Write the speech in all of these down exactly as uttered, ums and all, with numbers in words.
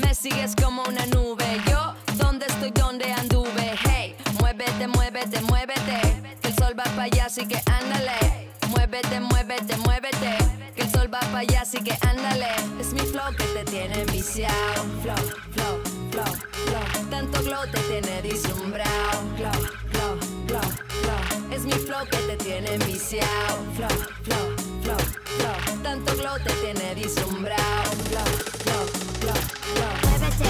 me sigues como una nube. Yo, ¿dónde estoy? ¿Dónde anduve? Hey, muévete, muévete, muévete, que el sol va para allá, así que ándale. Muévete, muévete, muévete, que el sol va para allá, así que ándale. Es mi flow que te tiene viciado. Flow, flow, flow, flow. Tanto glow te tiene deslumbrado. Flow, flow, flow, flow. Es mi flow que te tiene viciado. Flow, flow, flow, flow. Tanto glow te tiene deslumbrado. Flow, flow, flow, flow. Muévete.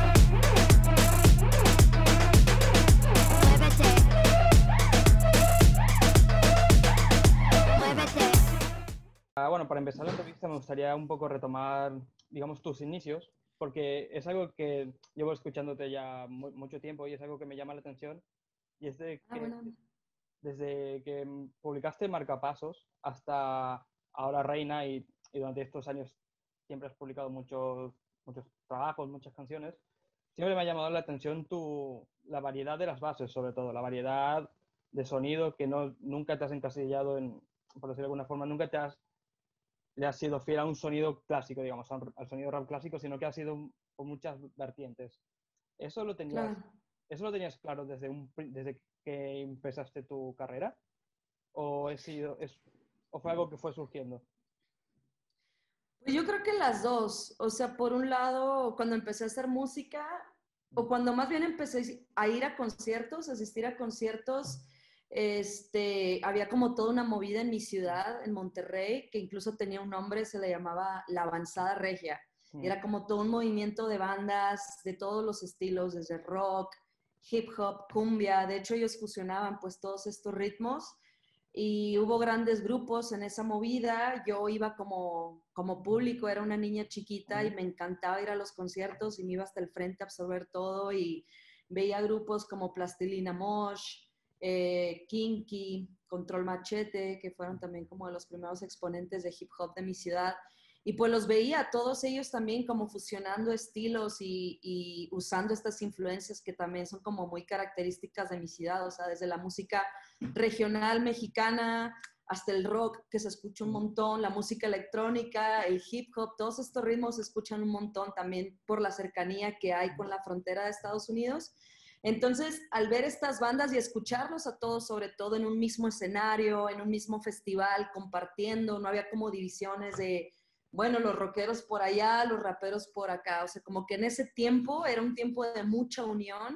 Ah, bueno, para empezar la entrevista me gustaría un poco retomar, digamos, tus inicios, porque es algo que llevo escuchándote ya mu mucho tiempo y es algo que me llama la atención. Y es de Ah, que bueno. desde que publicaste Marcapasos hasta ahora Reina y, y durante estos años siempre has publicado muchos, muchos trabajos, muchas canciones, siempre me ha llamado la atención tu, la variedad de las bases, sobre todo, la variedad de sonido que no, nunca te has encasillado en, por decirlo de alguna forma, nunca te has le has sido fiel a un sonido clásico, digamos, al, al sonido rap clásico, sino que ha sido un, por muchas vertientes. ¿Eso lo tenías, Claro. eso lo tenías claro desde, un, desde que empezaste tu carrera? ¿O, he sido, es, ¿O fue algo que fue surgiendo? Pues yo creo que las dos. O sea, por un lado, cuando empecé a hacer música, o cuando más bien empecé a ir a conciertos, a asistir a conciertos, este, había como toda una movida en mi ciudad, en Monterrey, que incluso tenía un nombre, se le llamaba La Avanzada Regia. Y Mm. era como todo un movimiento de bandas de todos los estilos, desde rock, hip hop, cumbia. De hecho, ellos fusionaban pues todos estos ritmos y hubo grandes grupos en esa movida. Yo iba como, como público, era una niña chiquita y me encantaba ir a los conciertos y me iba hasta el frente a absorber todo y veía grupos como Plastilina Mosh, eh, Kinky, Control Machete, que fueron también como de los primeros exponentes de hip hop de mi ciudad. Y pues los veía, todos ellos también como fusionando estilos y, y usando estas influencias que también son como muy características de mi ciudad, o sea, desde la música regional mexicana hasta el rock que se escucha un montón, la música electrónica, el hip hop, todos estos ritmos se escuchan un montón también por la cercanía que hay con la frontera de Estados Unidos. Entonces, al ver estas bandas y escucharlos a todos, sobre todo en un mismo escenario, en un mismo festival, compartiendo, no había como divisiones de, bueno, los rockeros por allá, los raperos por acá, o sea, como que en ese tiempo era un tiempo de mucha unión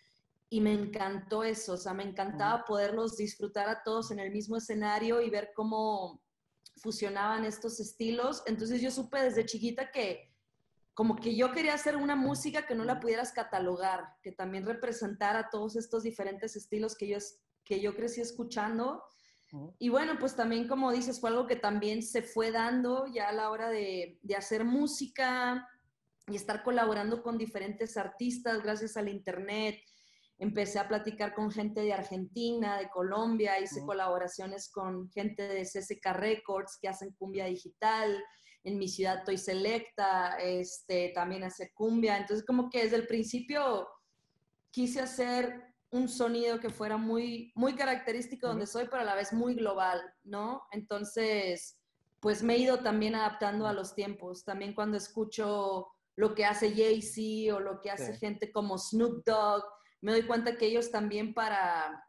y me encantó eso, o sea, me encantaba poderlos disfrutar a todos en el mismo escenario y ver cómo fusionaban estos estilos. Entonces yo supe desde chiquita que como que yo quería hacer una música que no la pudieras catalogar, que también representara todos estos diferentes estilos que yo, que yo crecí escuchando. Y bueno, pues también como dices, fue algo que también se fue dando ya a la hora de, de hacer música y estar colaborando con diferentes artistas gracias al internet. Empecé a platicar con gente de Argentina, de Colombia, hice colaboraciones con gente de C S K Records que hacen cumbia digital. En mi ciudad Toy Selecta, este, también hace cumbia. Entonces como que desde el principio quise hacer un sonido que fuera muy, muy característico de donde soy, pero a la vez muy global, ¿no? Entonces, pues me he ido también adaptando a los tiempos. También cuando escucho lo que hace Jay-Z o lo que hace Sí. gente como Snoop Dogg, me doy cuenta que ellos también para,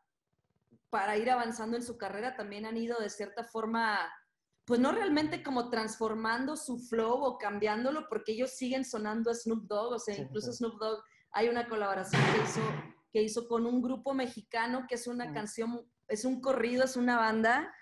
para ir avanzando en su carrera también han ido de cierta forma, pues no realmente como transformando su flow o cambiándolo, porque ellos siguen sonando a Snoop Dogg, o sea, Sí, incluso sí. Snoop Dogg, hay una colaboración que hizo, que hizo con un grupo mexicano que es una Mm. canción, es un corrido, es una banda,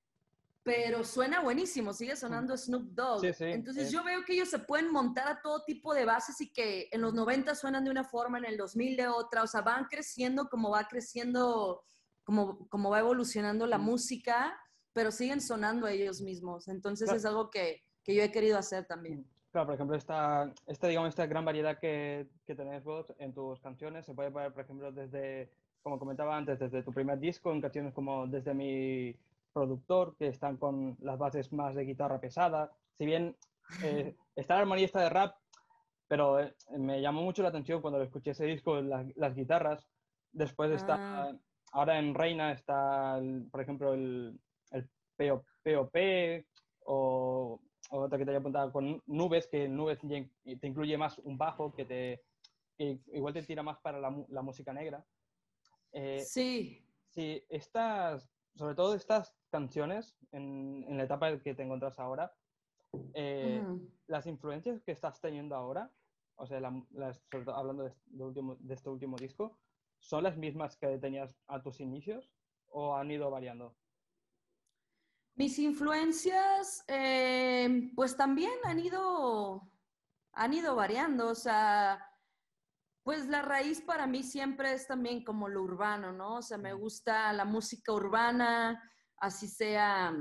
pero suena buenísimo, sigue sonando Snoop Dogg. Sí, sí. Entonces eh, yo veo que ellos se pueden montar a todo tipo de bases y que en los noventa suenan de una forma, en el dos mil de otra, o sea, van creciendo como va creciendo, como, como va evolucionando la música, pero siguen sonando ellos mismos. Entonces es claro, algo que, que yo he querido hacer también. claro, por ejemplo, esta, esta, digamos, esta gran variedad que, que tenés vos en tus canciones se puede ver, por ejemplo, desde, como comentaba antes, desde tu primer disco, en canciones como Desde mi productor, que están con las bases más de guitarra pesada. Si bien eh, está la armonía esta de rap, pero eh, me llamó mucho la atención cuando escuché ese disco, las, las guitarras. Después está, Ah, ahora en Reina está, el- por ejemplo, el, el P O P o, otra que te había apuntado con Nubes, que Nubes te incluye más un bajo, que, te, que igual te tira más para la, la música negra. Eh, sí. Sí, estas, sobre todo estas canciones, en, en la etapa en que te encuentras ahora, eh, Uh-huh. las influencias que estás teniendo ahora, o sea, la, las, sobre todo hablando de, de, último, de este último disco, ¿son las mismas que tenías a tus inicios o han ido variando? Mis influencias, eh, pues también han ido, han ido variando, o sea, pues la raíz para mí siempre es también como lo urbano, ¿no? O sea, me gusta la música urbana, así sea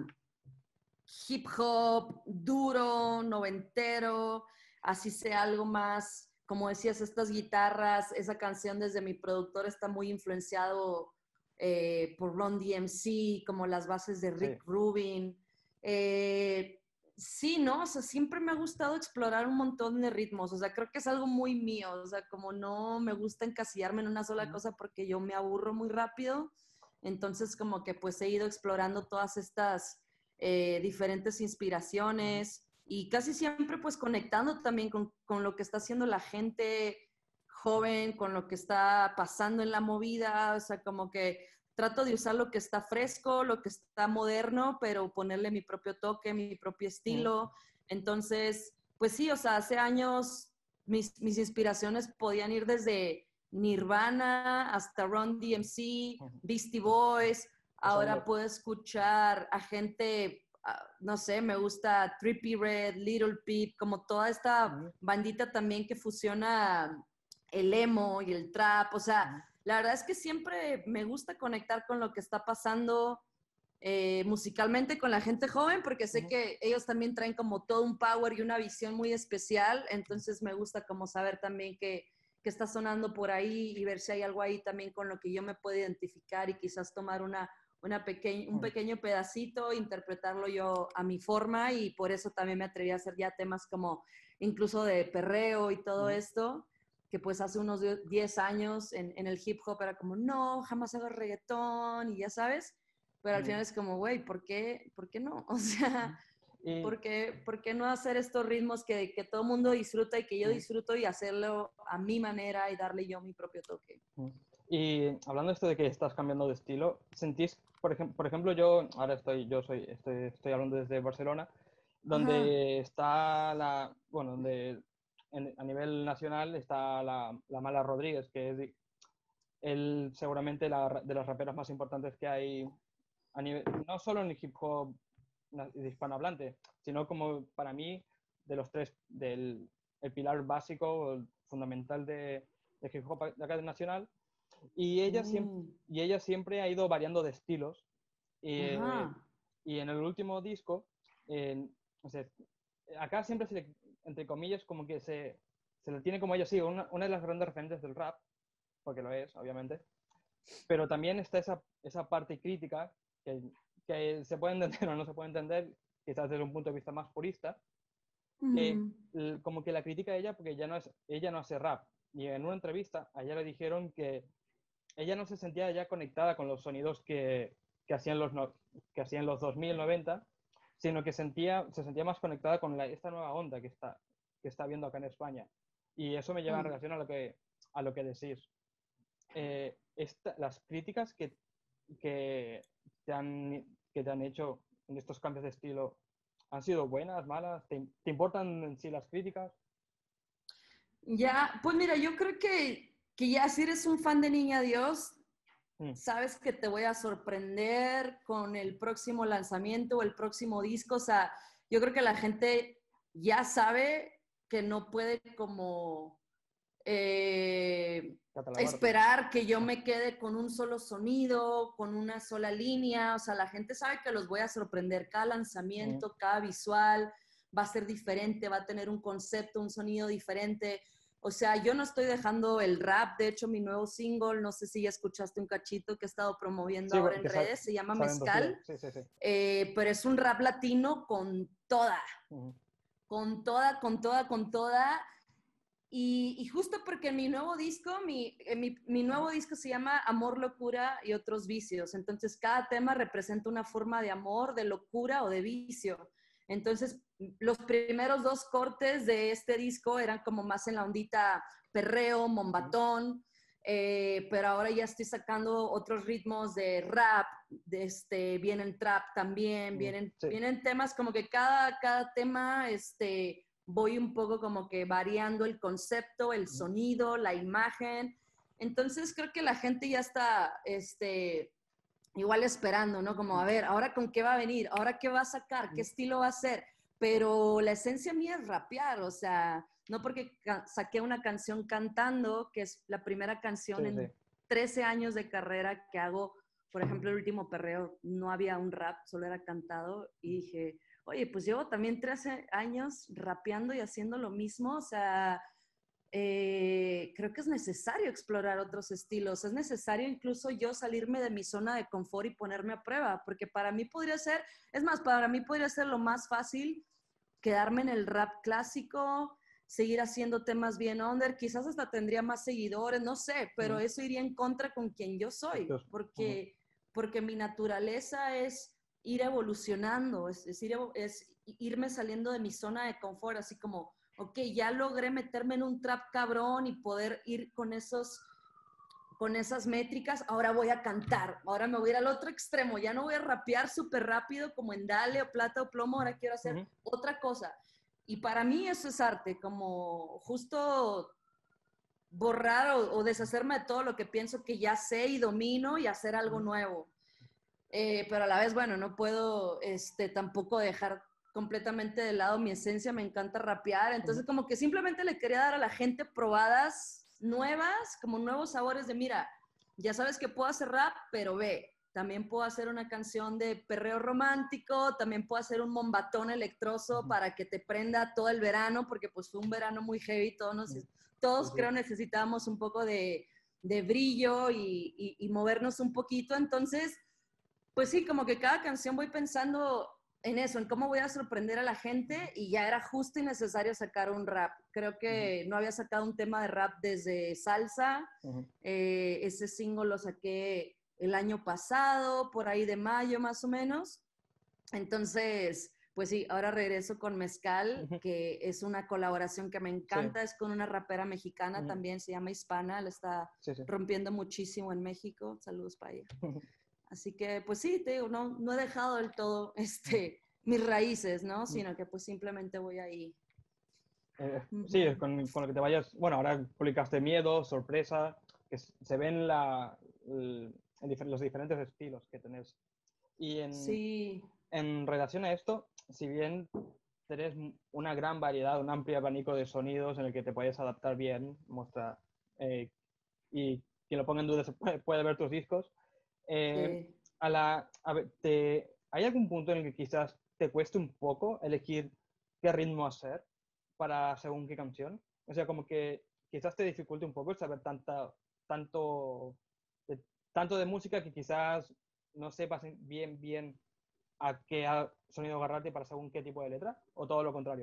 hip hop, duro, noventero, así sea algo más, como decías, estas guitarras, esa canción desde mi productor está muy influenciado eh, por Run D M C, como las bases de Rick Sí. Rubin. Eh, sí, ¿no? O sea, siempre me ha gustado explorar un montón de ritmos, o sea, creo que es algo muy mío, o sea, como no me gusta encasillarme en una sola Uh-huh. cosa porque yo me aburro muy rápido, entonces como que pues he ido explorando todas estas eh, diferentes inspiraciones y casi siempre pues conectando también con, con lo que está haciendo la gente joven, con lo que está pasando en la movida, o sea, como que trato de usar lo que está fresco, lo que está moderno, pero ponerle mi propio toque, mi propio estilo. Uh-huh. Entonces, pues sí, o sea, hace años mis, mis inspiraciones podían ir desde Nirvana hasta Run D M C, uh-huh. Beastie Boys. Ahora puedo escuchar a gente, no sé, me gusta Trippie Redd, Little Peep, como toda esta uh-huh. bandita también que fusiona el emo y el trap. O sea, uh-huh. la verdad es que siempre me gusta conectar con lo que está pasando eh, musicalmente con la gente joven, porque sé uh-huh. que ellos también traen como todo un power y una visión muy especial. Entonces me gusta como saber también que, que está sonando por ahí y ver si hay algo ahí también con lo que yo me puedo identificar y quizás tomar una Una peque- un pequeño pedacito, interpretarlo yo a mi forma, y por eso también me atreví a hacer ya temas como incluso de perreo y todo uh-huh. esto, que pues hace unos diez años en, en el hip hop era como, no, jamás hago reggaetón, y ya sabes, pero al uh-huh. final es como, güey, ¿por qué, ¿por qué no? O sea, uh-huh. ¿por, qué, ¿por qué no hacer estos ritmos que, que todo el mundo disfruta y que yo uh-huh. disfruto, y hacerlo a mi manera y darle yo mi propio toque? Uh-huh. Y hablando esto de que estás cambiando de estilo, ¿sentís, por, ejem- por ejemplo, yo ahora estoy, yo soy, estoy, estoy hablando desde Barcelona, donde uh-huh. está la, bueno, donde en, a nivel nacional está la, la Mala Rodríguez, que es el, seguramente la, de las raperas más importantes que hay, a nivel, no solo en el hip hop hispanohablante, sino como para mí, de los tres, del el pilar básico, fundamental de, de hip hop de acá nacional. Y ella, mm. siempre, y ella siempre ha ido variando de estilos. Eh, y en el último disco, eh, o sea, acá siempre se le, entre comillas, como que se, se le tiene como ella, sí, una, una de las grandes referentes del rap, porque lo es, obviamente. Pero también está esa, esa parte crítica que, que se puede entender o no se puede entender, quizás desde un punto de vista más purista, mm. que como que la critica a ella porque ella no, es, ella no hace rap. Y en una entrevista a ella le dijeron que ella no se sentía ya conectada con los sonidos que, que, hacían, los no, que hacían los dos mil, noventa, sino que sentía, se sentía más conectada con la, esta nueva onda que está, que está viendo acá en España. Y eso me lleva mm. en relación a lo que, a lo que decís. Eh, esta, las críticas que, que, te han, que te han hecho en estos cambios de estilo, ¿han sido buenas, malas? ¿Te, te importan en sí las críticas? Ya, pues mira, yo creo que, que ya si eres un fan de Niña Dios, mm. sabes que te voy a sorprender con el próximo lanzamiento o el próximo disco. O sea, yo creo que la gente ya sabe que no puede como eh, esperar que yo me quede con un solo sonido, con una sola línea. O sea, la gente sabe que los voy a sorprender. Cada lanzamiento, mm. cada visual va a ser diferente, va a tener un concepto, un sonido diferente. O sea, yo no estoy dejando el rap. De hecho, mi nuevo single, no sé si ya escuchaste un cachito que he estado promoviendo sí, ahora en redes, se llama Mezcal. Sí, sí, sí. Eh, pero es un rap latino con toda, uh-huh. con toda, con toda, con toda. Y, y justo porque en mi nuevo disco, mi, mi, mi nuevo disco se llama Amor, Locura y Otros Vicios. Entonces, cada tema representa una forma de amor, de locura o de vicio. Entonces, los primeros dos cortes de este disco eran como más en la ondita perreo, mombatón, eh, pero ahora ya estoy sacando otros ritmos de rap, de este, vienen trap también, vienen, sí. vienen temas como que cada, cada tema, este, voy un poco como que variando el concepto, el sonido, la imagen. Entonces creo que la gente ya está, este, igual esperando, ¿no? Como, a ver, ¿ahora con qué va a venir? ¿Ahora qué va a sacar? ¿Qué estilo va a ser? Pero la esencia mía es rapear, o sea, no porque saqué una canción cantando, que es la primera canción Sí, en sí. trece años de carrera que hago. Por ejemplo, el último perreo no había un rap, solo era cantado, y dije, oye, pues llevo también trece años rapeando y haciendo lo mismo, o sea, eh, creo que es necesario explorar otros estilos, es necesario incluso yo salirme de mi zona de confort y ponerme a prueba, porque para mí podría ser, es más, para mí podría ser lo más fácil quedarme en el rap clásico, seguir haciendo temas bien under, quizás hasta tendría más seguidores, no sé, pero Uh-huh. eso iría en contra con quien yo soy, porque, uh-huh. porque mi naturaleza es ir evolucionando, es, es, ir, es irme saliendo de mi zona de confort, así como, ok, ya logré meterme en un trap cabrón y poder ir con esos, con esas métricas, ahora voy a cantar, ahora me voy a ir al otro extremo, ya no voy a rapear súper rápido como en Dale o Plata o Plomo, ahora quiero hacer uh-huh. otra cosa. Y para mí eso es arte, como justo borrar o, o deshacerme de todo lo que pienso que ya sé y domino y hacer algo nuevo. Eh, pero a la vez, bueno, no puedo este, tampoco dejar completamente de lado mi esencia, me encanta rapear, entonces como que simplemente le quería dar a la gente probadas nuevas, como nuevos sabores de, mira, ya sabes que puedo hacer rap, pero ve, también puedo hacer una canción de perreo romántico, también puedo hacer un mombatón electroso uh-huh. para que te prenda todo el verano, porque pues fue un verano muy heavy, todos, nos, uh-huh. todos uh-huh. creo necesitábamos un poco de, de brillo y, y, y movernos un poquito, entonces, pues sí, como que cada canción voy pensando en eso, en cómo voy a sorprender a la gente y ya era justo y necesario sacar un rap. Creo que uh-huh. no había sacado un tema de rap desde Salsa, uh-huh. eh, ese single lo saqué el año pasado, por ahí de mayo más o menos. Entonces, pues sí, ahora regreso con Mezcal, uh-huh. que es una colaboración que me encanta, sí. es con una rapera mexicana uh-huh. también, se llama Hispana, la está sí, sí. rompiendo muchísimo en México. Saludos para ella. Uh-huh. Así que, pues sí, te digo, no, no he dejado del todo este, mis raíces, ¿no? Sino que pues simplemente voy ahí. Eh, sí, con, con lo que te vayas... Bueno, ahora publicaste Miedo, Sorpresa, que se ven la, el, en los diferentes estilos que tenés. Y en, sí. en relación a esto, si bien tenés una gran variedad, un amplio abanico de sonidos en el que te puedes adaptar bien, muestra, eh, y quien lo ponga en duda puede, puede ver tus discos, Eh, sí. a la, a ver, te, ¿hay algún punto en el que quizás te cueste un poco elegir qué ritmo hacer para según qué canción? O sea, como que quizás te dificulte un poco el saber tanta, tanto, de, tanto de música que quizás no sepas bien, bien a qué sonido agarrarte para según qué tipo de letra, o todo lo contrario.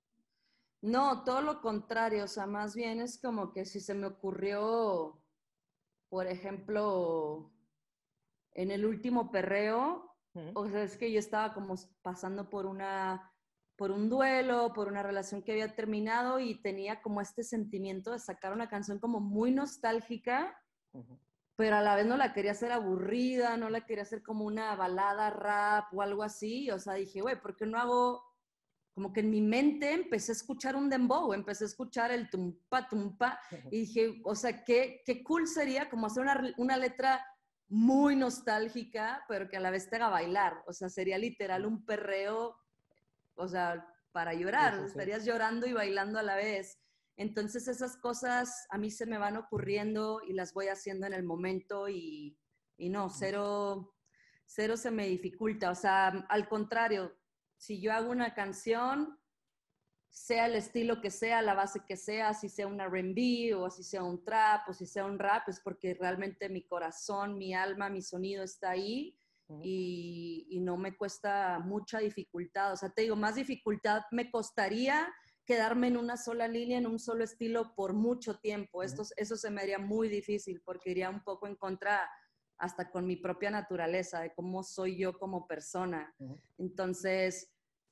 No, todo lo contrario, o sea, más bien es como que si se me ocurrió, por ejemplo, en el último perreo, uh-huh. o sea, es que yo estaba como pasando por una, por un duelo, por una relación que había terminado y tenía como este sentimiento de sacar una canción como muy nostálgica, uh-huh. pero a la vez no la quería hacer aburrida, no la quería hacer como una balada rap o algo así, o sea, dije, güey, ¿por qué no hago? Como que en mi mente empecé a escuchar un dembow, empecé a escuchar el tumpa, tumpa, uh-huh. y dije, o sea, qué, qué cool sería como hacer una, una letra muy nostálgica, pero que a la vez te haga bailar. O sea, sería literal un perreo, o sea, para llorar. Sí, sí, sí. Estarías llorando y bailando a la vez. Entonces esas cosas a mí se me van ocurriendo y las voy haciendo en el momento y, y no, cero, cero se me dificulta. O sea, al contrario, si yo hago una canción, sea el estilo que sea, la base que sea, si sea un R and B o si sea un trap o si sea un rap, es porque realmente mi corazón, mi alma, mi sonido está ahí uh-huh. y, y no me cuesta mucha dificultad. O sea, te digo, más dificultad me costaría quedarme en una sola línea, en un solo estilo por mucho tiempo. Uh-huh. Esto, eso se me haría muy difícil porque iría un poco en contra hasta con mi propia naturaleza, de cómo soy yo como persona. Uh-huh. Entonces,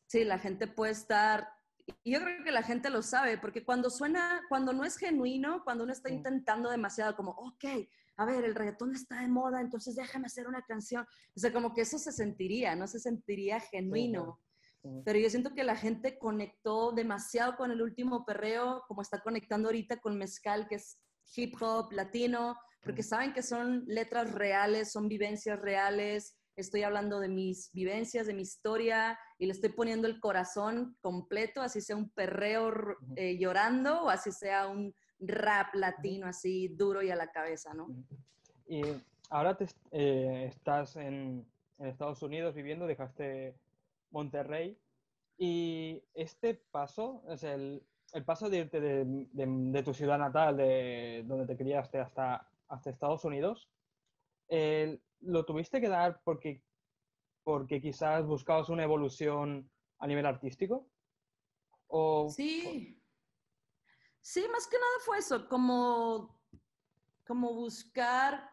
Sí, la gente puede estar, y yo creo que la gente lo sabe, porque cuando suena, cuando no es genuino, cuando uno está Mm, intentando demasiado, como, ok, a ver, el reggaetón está de moda, entonces déjame hacer una canción. O sea, como que eso se sentiría, no se sentiría sí, claro. genuino. Mm, Pero yo siento que la gente conectó demasiado con el último perreo, como está conectando ahorita con Mezcal, que es hip hop latino, porque mm, saben que son letras reales, son vivencias reales. Estoy hablando de mis vivencias, de mi historia, y le estoy poniendo el corazón completo, así sea un perreo ujú, eh, llorando o así sea un rap ujú, latino así duro y a la cabeza, ¿no? ujú. Y ahora te, est- eh, estás en, en Estados Unidos viviendo, dejaste Monterrey. Y este paso, es el, el paso de irte de, de- de tu ciudad natal, de donde te criaste, hasta, hasta Estados Unidos, eh, ¿lo tuviste que dar porque, porque quizás buscabas una evolución a nivel artístico? ¿O fue- Sí, sí, más que nada fue eso, como, como buscar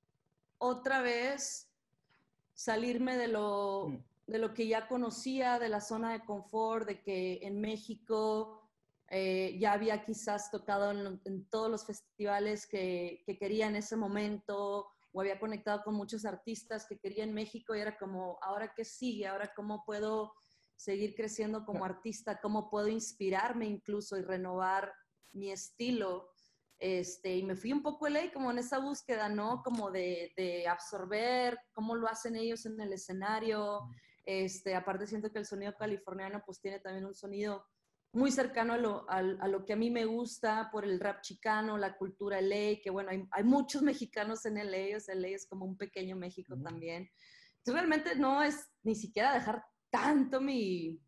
otra vez salirme de mm, lo, de lo que ya conocía, de la zona de confort, de que en México eh, ya había quizás tocado en, en todos los festivales que, que, quería en ese momento, o había conectado con muchos artistas que quería en México, y era como, ¿ahora qué sigue? ¿Ahora cómo puedo seguir creciendo como artista? ¿Cómo puedo inspirarme incluso y renovar mi estilo? Este, y me fui un poco L A como en esa búsqueda, ¿no? Como de, de absorber cómo lo hacen ellos en el escenario. Este, aparte siento que el sonido californiano pues tiene también un sonido muy cercano a lo, a, a lo que a mí me gusta por el rap chicano, la cultura L A, que bueno, hay, hay muchos mexicanos en L A, o sea, L A es como un pequeño México mm, también. Entonces realmente no es ni siquiera dejar tanto mi,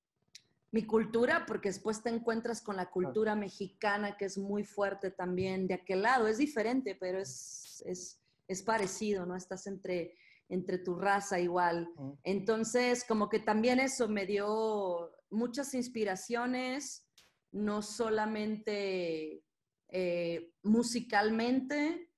mi cultura, porque después te encuentras con la claro, cultura mexicana, que es muy fuerte también de aquel lado. Es diferente, pero es, es, es parecido, ¿no? Estás entre, entre tu raza igual. mm, Entonces, como que también eso me dio muchas inspiraciones, no solamente eh, musicalmente,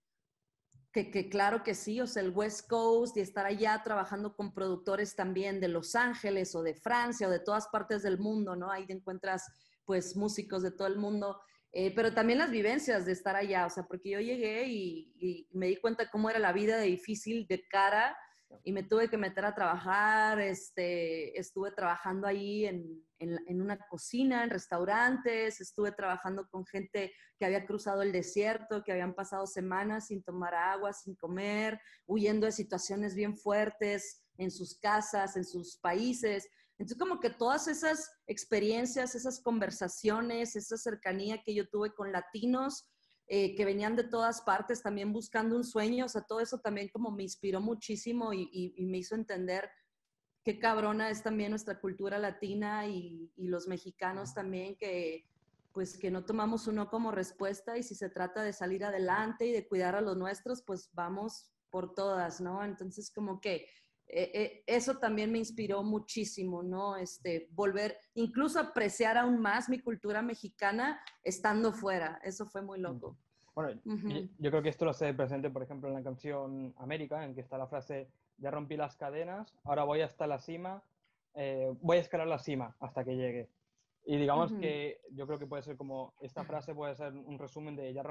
que, que, claro que sí, o sea, el West Coast y estar allá trabajando con productores también de Los Ángeles o de Francia o de todas partes del mundo, ¿no? Ahí te encuentras pues músicos de todo el mundo, eh, pero también las vivencias de estar allá, o sea, porque yo llegué y, y me di cuenta cómo era la vida de difícil de cara y me tuve que meter a trabajar, este, estuve trabajando ahí en, en, en una cocina, en restaurantes, estuve trabajando con gente que había cruzado el desierto, que habían pasado semanas sin tomar agua, sin comer, huyendo de situaciones bien fuertes en sus casas, en sus países. Entonces, como que todas esas experiencias, esas conversaciones, esa cercanía que yo tuve con latinos, eh, que venían de todas partes también buscando un sueño, o sea, todo eso también como me inspiró muchísimo y, y, y me hizo entender qué cabrona es también nuestra cultura latina y, y los mexicanos también, que pues que no tomamos uno como respuesta, y si se trata de salir adelante y de cuidar a los nuestros, pues vamos por todas, ¿no? Entonces como que eh, eh, eso también me inspiró muchísimo, ¿no? Este, volver, incluso apreciar aún más mi cultura mexicana estando fuera, eso fue muy mm. loco. Bueno, yo, Uh-huh. yo creo que esto lo sé presente, por ejemplo, en la canción América, en que está la frase, ya rompí las cadenas, ahora voy hasta la cima, eh, voy a escalar la cima hasta que llegue. Y digamos Uh-huh. que yo creo que puede ser como, esta frase puede ser un resumen de ya,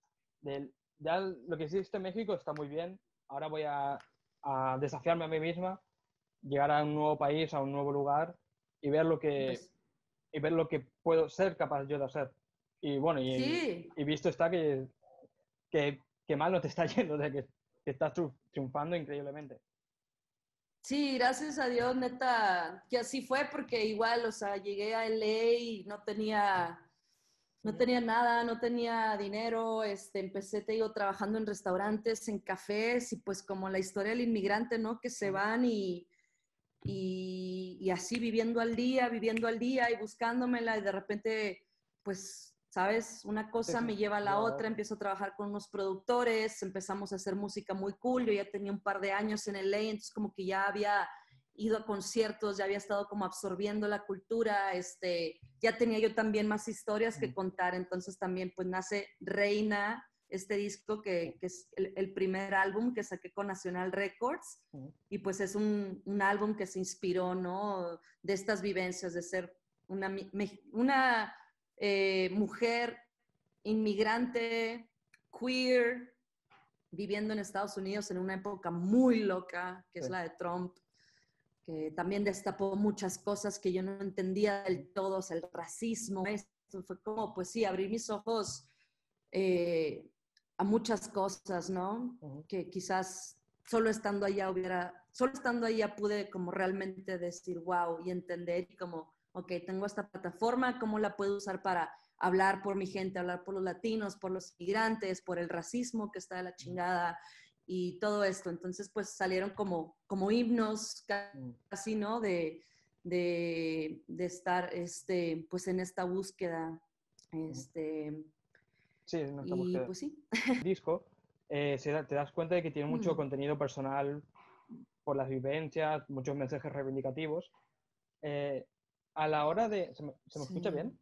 de, ya lo que hiciste en México está muy bien, ahora voy a, a desafiarme a mí misma, llegar a un nuevo país, a un nuevo lugar y ver lo que, Pues, y ver lo que puedo ser capaz yo de hacer. Y bueno, y, sí, y visto está que, que, que mal no te está yendo, de que, que estás triunfando increíblemente. sí, gracias a Dios, neta, que así fue, porque igual, o sea, llegué a L A y no tenía, no Ujú. tenía nada, no tenía dinero, este, empecé, te digo, trabajando en restaurantes, en cafés, y pues como la historia del inmigrante, ¿no? Que se Ujú. van y, y, y así viviendo al día, viviendo al día y buscándomela, y de repente, pues, ¿sabes? Una Sí, cosa sí, me lleva a la lleva a la otra, otra. empiezo a trabajar con unos productores, empezamos a hacer música muy cool, yo ya tenía un par de años en L A, entonces como que ya había ido a conciertos, ya había estado como absorbiendo la cultura, este, ya tenía yo también más historias que Ujú. contar, entonces también pues nace Reina, este disco que, que es el, el primer álbum que saqué con Nacional Records, uh-huh. y pues es un, un álbum que se inspiró, ¿no? De estas vivencias de ser una, una eh, mujer inmigrante, queer, viviendo en Estados Unidos en una época muy loca, que sí. es la de Trump, que también destapó muchas cosas que yo no entendía del todo, o sea, el racismo, esto fue como, pues sí, abrir mis ojos eh, a muchas cosas, ¿no? Uh-huh. Que quizás solo estando allá hubiera, solo estando allá pude como realmente decir wow y entender y como, ok, tengo esta plataforma, ¿cómo la puedo usar para hablar por mi gente, hablar por los latinos, por los migrantes, por el racismo que está de la chingada y todo esto? Entonces, pues salieron como, como himnos casi, ¿no? De, de, de estar, este, pues en esta búsqueda, este... Sí, en esta y búsqueda. Pues sí. El disco, eh, se da, te das cuenta de que tiene mucho mm. contenido personal por las vivencias, muchos mensajes reivindicativos. Eh, a la hora de... ¿Se me, se me sí. escucha bien?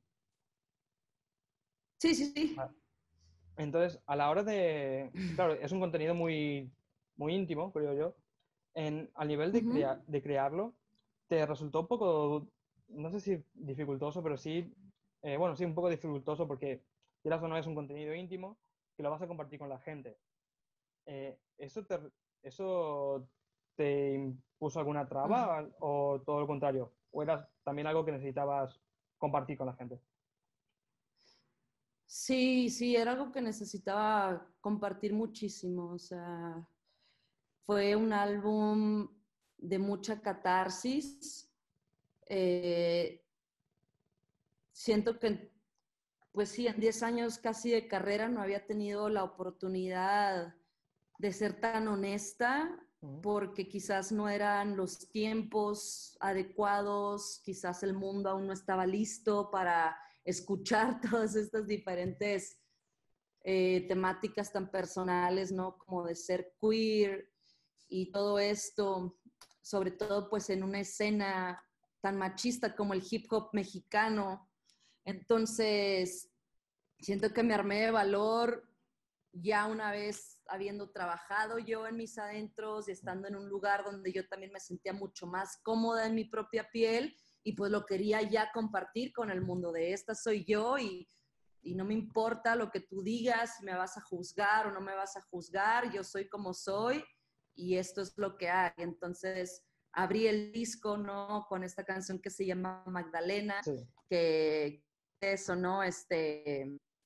Sí, sí, sí. Ah. Entonces, a la hora de... Claro, es un contenido muy, muy íntimo, creo yo. En, a nivel de, uh-huh. crea, de crearlo, ¿te resultó un poco, no sé si dificultoso, pero sí, eh, bueno, sí, un poco dificultoso porque, quieras o no, es un contenido íntimo que lo vas a compartir con la gente? Eh, ¿eso, te, ¿Eso te impuso alguna traba uh-huh. o todo lo contrario? ¿O era también algo que necesitabas compartir con la gente? Sí, sí, era algo que necesitaba compartir muchísimo. O sea, fue un álbum de mucha catarsis. Eh, siento que, pues sí, en diez años casi de carrera no había tenido la oportunidad de ser tan honesta, uh-huh. porque quizás no eran los tiempos adecuados, quizás el mundo aún no estaba listo para escuchar todas estas diferentes eh, temáticas tan personales, ¿no? Como de ser queer y todo esto, sobre todo pues en una escena tan machista como el hip hop mexicano. Entonces, siento que me armé de valor ya una vez habiendo trabajado yo en mis adentros y estando en un lugar donde yo también me sentía mucho más cómoda en mi propia piel, y pues lo quería ya compartir con el mundo de esta soy yo y, y no me importa lo que tú digas, si me vas a juzgar o no me vas a juzgar, yo soy como soy y esto es lo que hay. Entonces abrí el disco, ¿no? Con esta canción que se llama Magdalena, sí. que eso, ¿no? Este,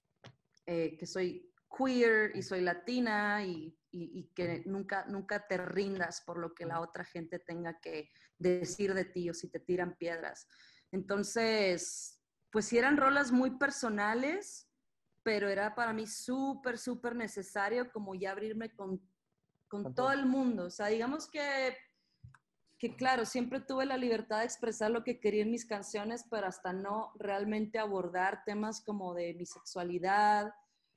eh, que soy queer y soy latina y, y, y que nunca, nunca te rindas por lo que la otra gente tenga que decir de ti o si te tiran piedras. Entonces, pues sí eran rolas muy personales, pero era para mí súper, súper necesario como ya abrirme con, con todo el mundo. O sea, digamos que, que claro, siempre tuve la libertad de expresar lo que quería en mis canciones, pero hasta no realmente abordar temas como de mi sexualidad,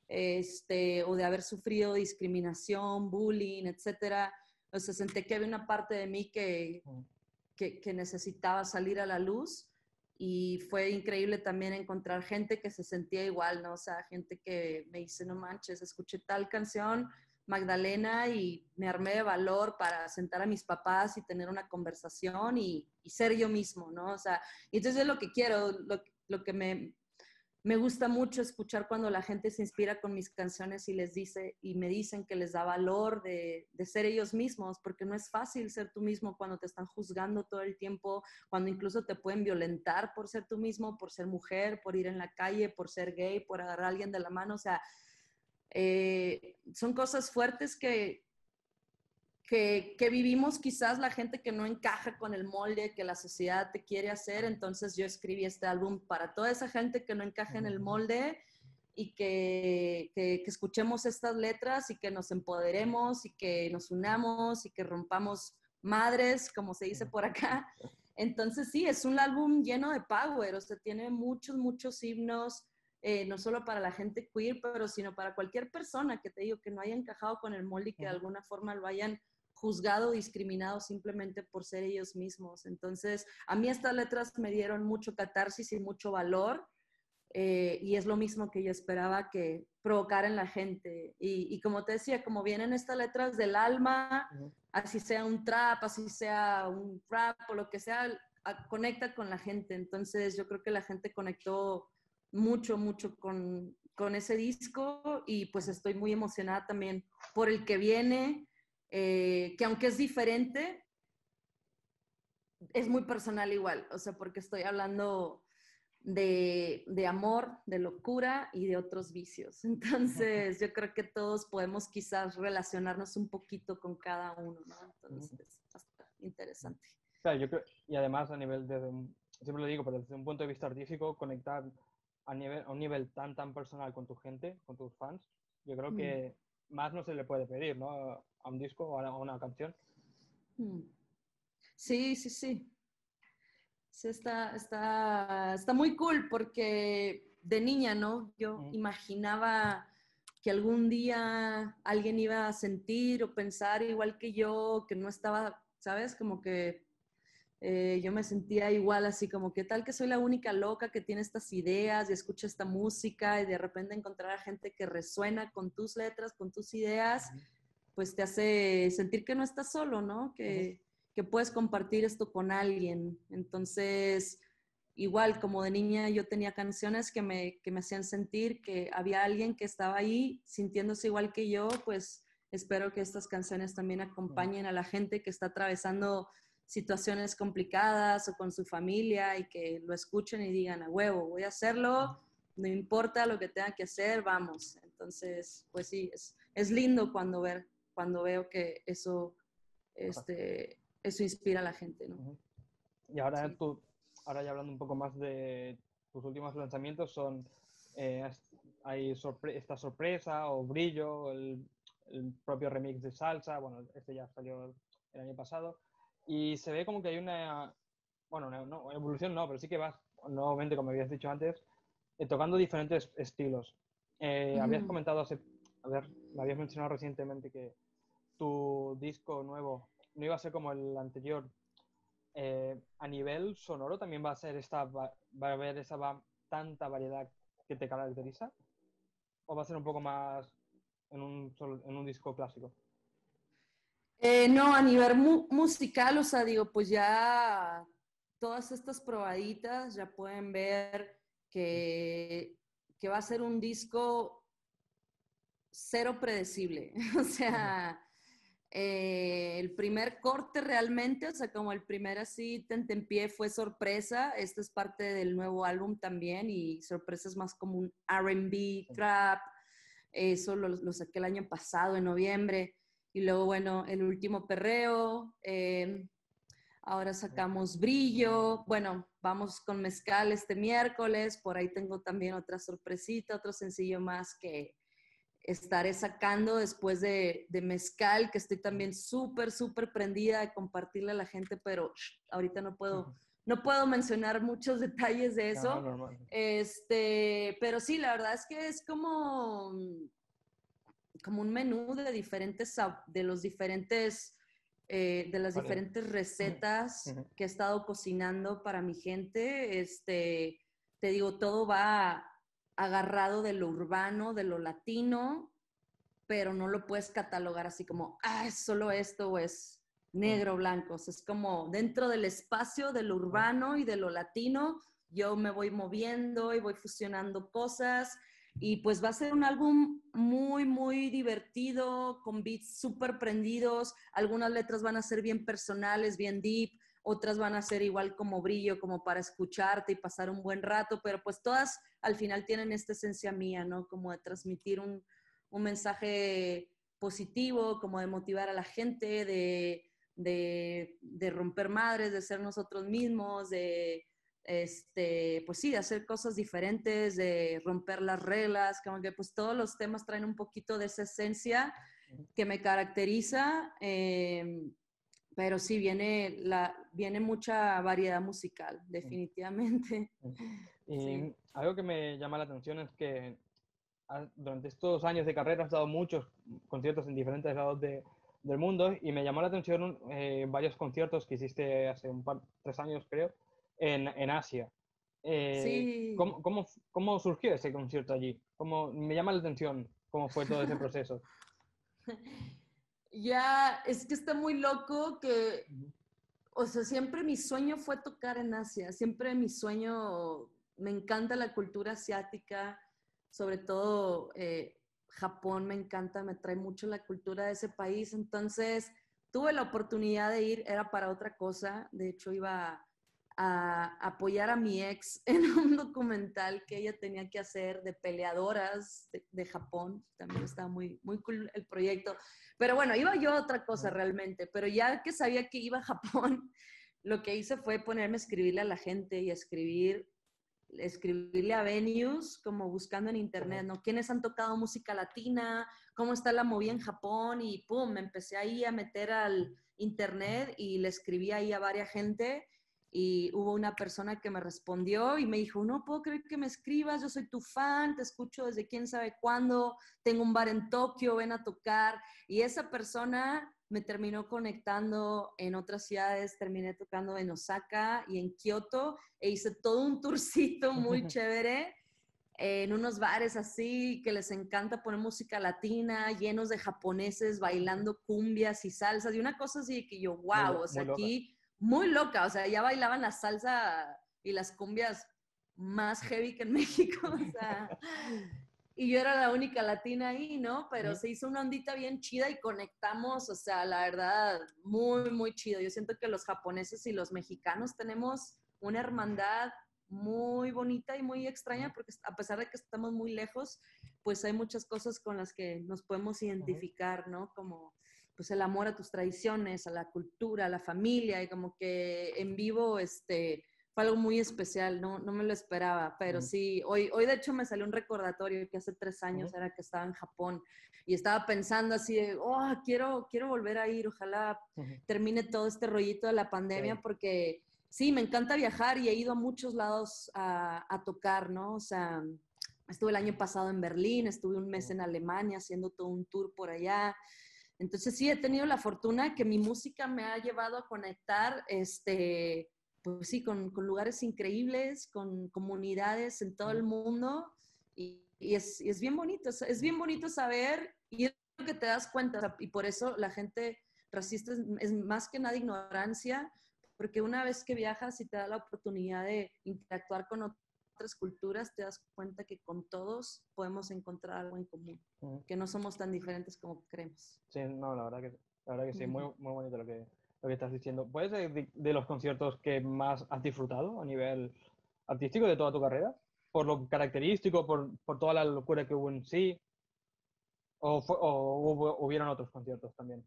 Este, o de haber sufrido discriminación, bullying, etcétera. O sea, sentí que había una parte de mí que, que, que necesitaba salir a la luz, y fue increíble también encontrar gente que se sentía igual, ¿no? O sea, gente que me dice, no manches, escuché tal canción, Magdalena, y me armé de valor para sentar a mis papás y tener una conversación y, y ser yo mismo, ¿no? O sea, y entonces es lo que quiero, lo, lo que me... Me gusta mucho escuchar cuando la gente se inspira con mis canciones y les dice y me dicen que les da valor de, de ser ellos mismos, porque no es fácil ser tú mismo cuando te están juzgando todo el tiempo, cuando incluso te pueden violentar por ser tú mismo, por ser mujer, por ir en la calle, por ser gay, por agarrar a alguien de la mano. O sea, eh, son cosas fuertes que, que, que vivimos quizás la gente que no encaja con el molde que la sociedad te quiere hacer. Entonces yo escribí este álbum para toda esa gente que no encaja en el molde y que, que, que escuchemos estas letras y que nos empoderemos y que nos unamos y que rompamos madres, como se dice por acá. Entonces sí, es un álbum lleno de power, o sea, tiene muchos, muchos himnos, eh, no solo para la gente queer, pero sino para cualquier persona que te digo que no haya encajado con el molde y que de alguna forma lo hayan juzgado, discriminado simplemente por ser ellos mismos. Entonces, a mí estas letras me dieron mucho catarsis y mucho valor, eh, y es lo mismo que yo esperaba que provocara en la gente. Y, y como te decía, como vienen estas letras del alma, uh-huh. así sea un trap, así sea un rap o lo que sea, a, conecta con la gente. Entonces yo creo que la gente conectó mucho, mucho con, con ese disco y pues estoy muy emocionada también por el que viene, eh, que aunque es diferente, es muy personal igual, o sea, porque estoy hablando de, de amor, de locura y de otros vicios. Entonces, yo creo que todos podemos quizás relacionarnos un poquito con cada uno, ¿no? Entonces, es bastante interesante. Claro, yo creo, y además a nivel, desde un, siempre lo digo, pero desde un punto de vista artístico, conectar a, nivel, a un nivel tan, tan personal con tu gente, con tus fans, yo creo mm. que más no se le puede pedir, ¿no? A un disco o a una canción. Mm. Sí, sí, sí. Sí, está, está, está muy cool porque de niña, ¿no? Yo mm. imaginaba que algún día alguien iba a sentir o pensar igual que yo, que no estaba, ¿sabes? Como que eh, yo me sentía igual, así como que tal que soy la única loca que tiene estas ideas y escucha esta música y de repente encontrar a gente que resuena con tus letras, con tus ideas, mm. pues te hace sentir que no estás solo, ¿no? Que... Mm. que puedes compartir esto con alguien. Entonces, igual como de niña yo tenía canciones que me, que me hacían sentir que había alguien que estaba ahí sintiéndose igual que yo, pues espero que estas canciones también acompañen a la gente que está atravesando situaciones complicadas o con su familia y que lo escuchen y digan, a huevo, voy a hacerlo, no importa lo que tenga que hacer, vamos. Entonces, pues sí, es, es lindo cuando, ver, cuando veo que eso... Este, eso inspira a la gente, ¿no? Uh-huh. Y ahora, sí. tú, ahora ya hablando un poco más de tus últimos lanzamientos, son eh, hay sorpre- esta sorpresa o brillo, el, el propio remix de Salsa, bueno, este ya salió el año pasado, y se ve como que hay una, bueno, no, no evolución no, pero sí que vas, nuevamente, como habías dicho antes, eh, tocando diferentes estilos. Eh, uh-huh. Habías comentado hace, a ver, me habías mencionado recientemente que tu disco nuevo no iba a ser como el anterior. Eh, a nivel sonoro también va a ser esta, va, va a haber esa va, tanta variedad que te caracteriza, o va a ser un poco más en un, en un disco clásico. Eh, no, a nivel mu- musical, o sea, digo, pues ya todas estas probaditas ya pueden ver que, que va a ser un disco cero predecible, o sea, Eh, el primer corte realmente, o sea, como el primer así tentempié fue Sorpresa. Este es parte del nuevo álbum también y Sorpresa es más como un R and B, trap. Eso lo, lo saqué el año pasado, en noviembre. Y luego, bueno, El Último Perreo. Eh, ahora sacamos Brillo. Bueno, vamos con Mezcal este miércoles. Por ahí tengo también otra sorpresita, otro sencillo más que estaré sacando después de, de Mezcal, que estoy también súper, súper prendida de compartirle a la gente, pero shh, ahorita no puedo, no puedo mencionar muchos detalles de eso. No, no, no. Este, pero sí, la verdad es que es como, como un menú de diferentes, de los diferentes, eh, de las vale. diferentes recetas uh-huh. que he estado cocinando para mi gente. Este, te digo, todo va agarrado de lo urbano, de lo latino, pero no lo puedes catalogar así como, ah, es solo esto o es negro o blanco. O sea, es como dentro del espacio de lo urbano y de lo latino, yo me voy moviendo y voy fusionando cosas y pues va a ser un álbum muy, muy divertido, con beats súper prendidos. Algunas letras van a ser bien personales, bien deep, otras van a ser igual como Brillo, como para escucharte y pasar un buen rato, pero pues todas al final tienen esta esencia mía, ¿no? Como de transmitir un, un mensaje positivo, como de motivar a la gente, de, de, de romper madres, de ser nosotros mismos, de, este, pues sí, de hacer cosas diferentes, de romper las reglas, como que pues todos los temas traen un poquito de esa esencia que me caracteriza. Eh, Pero sí, viene, la, viene mucha variedad musical, definitivamente. Y sí. algo que me llama la atención es que durante estos años de carrera has dado muchos conciertos en diferentes lados de, del mundo y me llamó la atención eh, varios conciertos que hiciste hace un par, tres años creo, en, en Asia. Eh, Sí. ¿cómo, cómo, cómo surgió ese concierto allí? ¿Cómo, me llama la atención cómo fue todo ese proceso? Ya, es que está muy loco que, Ujú. o sea, siempre mi sueño fue tocar en Asia, siempre mi sueño, me encanta la cultura asiática, sobre todo eh, Japón me encanta, me trae mucho la cultura de ese país, entonces tuve la oportunidad de ir, era para otra cosa, de hecho iba a apoyar a mi ex en un documental que ella tenía que hacer de peleadoras de, de Japón, también estaba muy, muy cool el proyecto, pero bueno, iba yo a otra cosa Ujú. realmente, pero ya que sabía que iba a Japón, lo que hice fue ponerme a escribirle a la gente y a escribir, escribirle a venues, como buscando en internet, Ujú. ¿no? ¿Quiénes han tocado música latina? ¿Cómo está la movida en Japón? Y pum, me empecé ahí a meter al internet y le escribí ahí a varias gente y hubo una persona que me respondió y me dijo, no puedo creer que me escribas, yo soy tu fan, te escucho desde quién sabe cuándo, tengo un bar en Tokio, ven a tocar. Y esa persona me terminó conectando en otras ciudades, terminé tocando en Osaka y en Kioto e hice todo un tourcito muy chévere en unos bares así que les encanta poner música latina, llenos de japoneses bailando cumbias y salsas y una cosa así que yo, Muy, wow, lo- o sea, muy loca. aquí muy loca, o sea, ya bailaban la salsa y las cumbias más heavy que en México, o sea, y yo era la única latina ahí, ¿no? Pero Ujú. se hizo una ondita bien chida y conectamos, o sea, la verdad, muy, muy chido. Yo siento que los japoneses y los mexicanos tenemos una hermandad muy bonita y muy extraña, porque a pesar de que estamos muy lejos, pues hay muchas cosas con las que nos podemos Ujú. identificar, ¿no? Como pues el amor a tus tradiciones, a la cultura, a la familia, y como que en vivo, este, fue algo muy especial, no, no me lo esperaba, pero Ujú. sí, hoy, hoy de hecho me salió un recordatorio que hace tres años Ujú. era que estaba en Japón y estaba pensando así de, oh, quiero, quiero volver a ir, ojalá Ujú. termine todo este rollito de la pandemia Sí. porque sí, me encanta viajar y he ido a muchos lados a, a tocar, ¿no? O sea, estuve el año pasado en Berlín, estuve un mes Ujú. en Alemania haciendo todo un tour por allá. Entonces sí, he tenido la fortuna que mi música me ha llevado a conectar, este, pues sí, con, con lugares increíbles, con comunidades en todo el Ujú. mundo y, y, es, y es bien bonito, es, es bien bonito saber y es lo que te das cuenta, o sea, y por eso la gente racista es, es más que nada ignorancia, porque una vez que viajas y te da la oportunidad de interactuar con otras culturas, te das cuenta que con todos podemos encontrar algo en común, Ujú. que no somos tan diferentes como creemos. Sí, no, la verdad que, la verdad que sí, muy, Ujú. muy bonito lo que, lo que estás diciendo. ¿Puedes ser de, de los conciertos que más has disfrutado a nivel artístico de toda tu carrera? ¿Por lo característico, por, por toda la locura que hubo en sí? ¿O, fue- o hubo- hubieron otros conciertos también?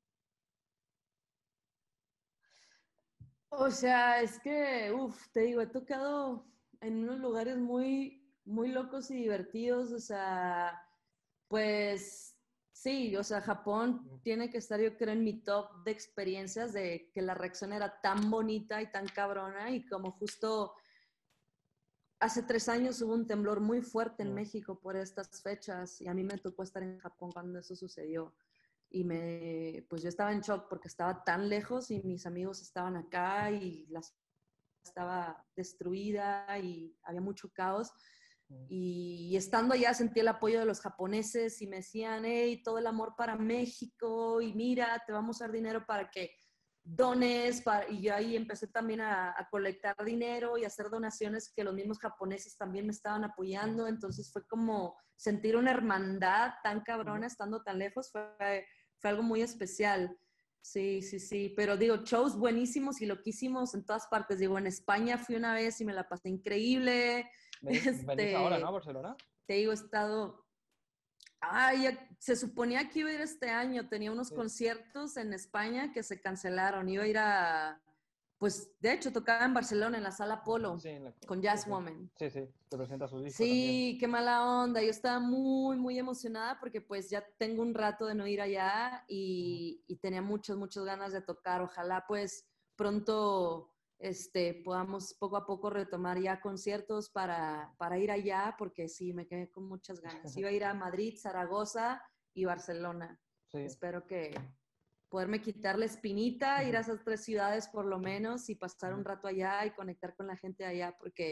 O sea, es que, uff, te digo, he tocado en unos lugares muy, muy locos y divertidos, o sea, pues sí, o sea, Japón Ujú. tiene que estar, yo creo, en mi top de experiencias de que la reacción era tan bonita y tan cabrona y como justo hace tres años hubo un temblor muy fuerte en Ujú. México por estas fechas y a mí me tocó estar en Japón cuando eso sucedió y me, pues yo estaba en shock porque estaba tan lejos y mis amigos estaban acá y la ciudad estaba destruida y había mucho caos. Ujú. Y, y estando allá sentí el apoyo de los japoneses y me decían, hey, todo el amor para México y mira, te vamos a dar dinero para que dones, para, y yo ahí empecé también a, a colectar dinero y a hacer donaciones que los mismos japoneses también me estaban Ujú. apoyando, entonces fue como sentir una hermandad tan Ujú. cabrona estando tan lejos, fue, fue algo muy especial. Sí, sí, sí, pero digo, shows buenísimos y loquísimos en todas partes. Digo, en España fui una vez y me la pasé increíble. Venís, venís ahora, ¿no? A Este, Barcelona. te digo, he estado, ay, ya- se suponía que iba a ir este año, tenía unos Sí. conciertos en España que se cancelaron, iba a ir a, pues de hecho tocaba en Barcelona en la Sala Polo Sí, en la- con sí, Jazz sí. Woman. Sí, sí, que presenta su disco también. Sí, qué mala onda, yo estaba muy, muy emocionada porque pues ya tengo un rato de no ir allá Ujú. y, y tenía muchas, muchas ganas de tocar, ojalá pues pronto este, podamos poco a poco retomar ya conciertos para, para ir allá, porque sí, me quedé con muchas ganas. Iba a ir a Madrid, Zaragoza y Barcelona. Sí. Espero que poderme quitar la espinita, ir a Ujú. esas tres ciudades por lo menos y pasar un Ujú. rato allá y conectar con la gente de allá, porque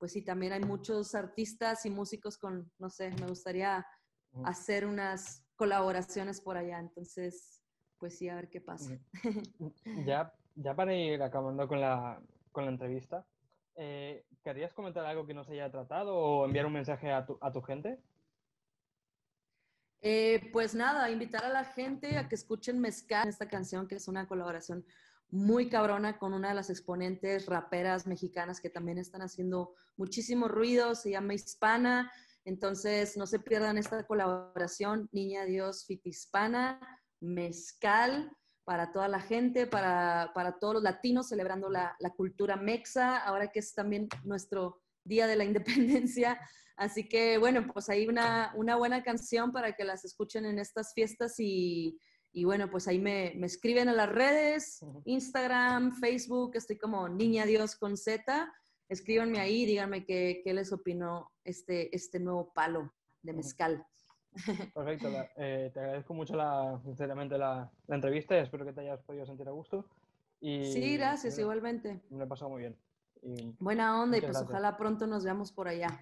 pues sí, también hay muchos artistas y músicos con, no sé, me gustaría Ujú. hacer unas colaboraciones por allá. Entonces, pues sí, a ver qué pasa. Ujú. Ya, ya para ir acabando con la, con la entrevista, eh, ¿querías comentar algo que no se haya tratado o enviar un mensaje a tu, a tu gente? Eh, pues nada, invitar a la gente a que escuchen Mezcal, esta canción que es una colaboración muy cabrona con una de las exponentes raperas mexicanas que también están haciendo muchísimo ruido, se llama Hispana, entonces no se pierdan esta colaboración, Niña Dios Fit Hispana, Mezcal, para toda la gente, para, para todos los latinos celebrando la, la cultura mexa, ahora que es también nuestro Día de la Independencia. Así que bueno, pues hay una, una buena canción para que las escuchen en estas fiestas y, y bueno, pues ahí me, me escriben a las redes, Ujú. Instagram, Facebook, estoy como Niña Dios con Z. Escríbanme ahí, díganme qué, qué les opinó este, este nuevo palo de Ujú. mezcal. Perfecto, la- eh, te agradezco mucho la, sinceramente la, la entrevista y espero que te hayas podido sentir a gusto. Sí, Y, y gracias, bueno, igualmente. me lo he pasado muy bien. Y Buena onda y muchas pues gracias. ojalá pronto nos veamos por allá.